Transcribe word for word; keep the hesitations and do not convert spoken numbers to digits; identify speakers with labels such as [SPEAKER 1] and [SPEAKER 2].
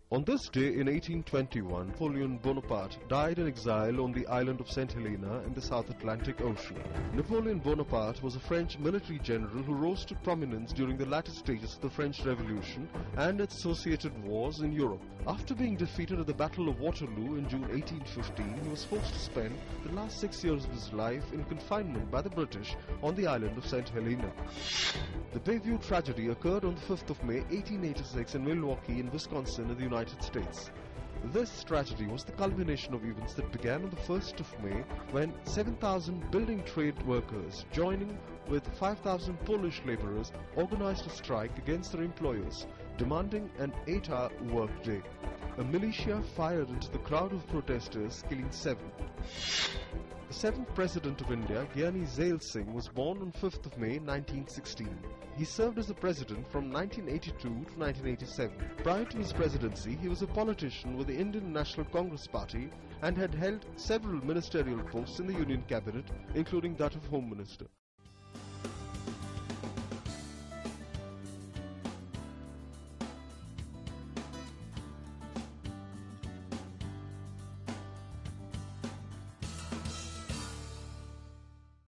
[SPEAKER 1] On this day in eighteen twenty-one, Napoleon Bonaparte died in exile on the island of Saint Helena in the South Atlantic Ocean. Napoleon Bonaparte was a French military general who rose to prominence during the latter stages of the French Revolution and its associated wars in Europe. After being defeated at the Battle of Waterloo in June eighteen fifteen, he was forced to spend the last six years of his life in confinement by the British on the island of Saint Helena. The Bayview tragedy occurred on the fifth of May eighteen eighty-six in Milwaukee in Wisconsin in the United States. This tragedy was the culmination of events that began on the first of May when seven thousand building trade workers, joining with five thousand Polish laborers, organized a strike against their employers, demanding an eight-hour workday. A militia fired into the crowd of protesters, killing seven. The seventh President of India, Gyani Zail Singh, was born on fifth of May nineteen sixteen. He served as the President from nineteen eighty-two to nineteen eighty-seven. Prior to his presidency, he was a politician with the Indian National Congress Party and had held several ministerial posts in the Union Cabinet, including that of Home Minister.